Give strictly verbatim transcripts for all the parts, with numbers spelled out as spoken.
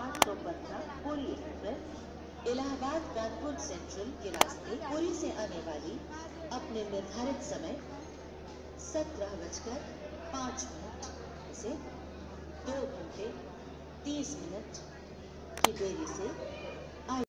आठ सौ पंद्रह पूरी एक्सप्रेस इलाहाबाद कानपुर सेंट्रल के रास्ते पुरी से आने वाली अपने निर्धारित समय सत्रह बजकर पाँच मिनट से दो घंटे तीस मिनट की देरी से आई।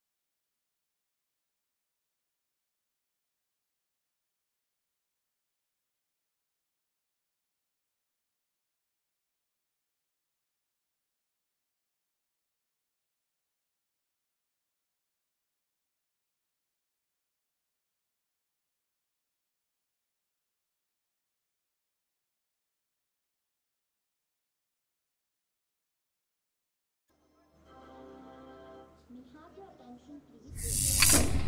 May I have your attention, please?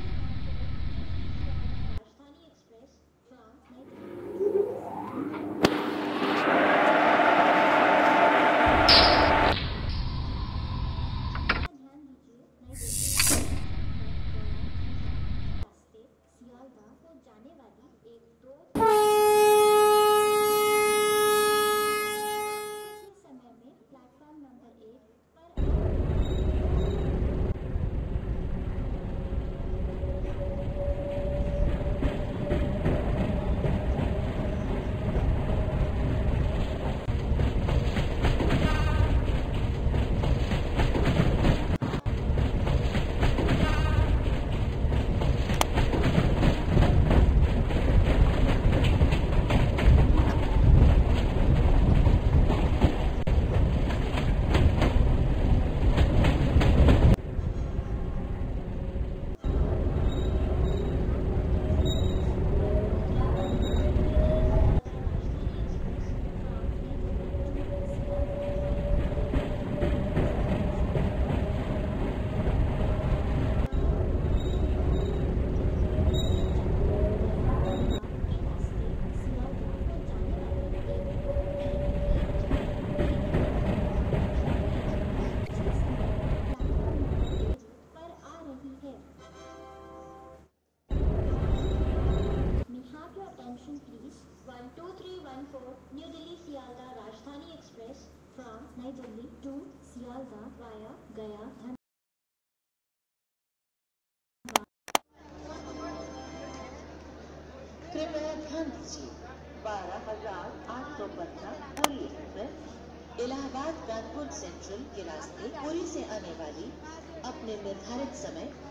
Rajdhani Express from ध्यान दीजिए, रास्ते सियालदाह को जाने वाली एक दो समय में प्लेटफॉर्म नंबर एक one two three one four New Delhi Sialdah Rajdhani Express from New Delhi to Sialdah via Gaya Dhan कृपया ध्यान दीजिए, बारह हजार आठ सौ पंद्रह पूरी एक्सप्रेस इलाहाबाद कानपुर सेंट्रल के रास्ते पुरी से आने वाली अपने निर्धारित समय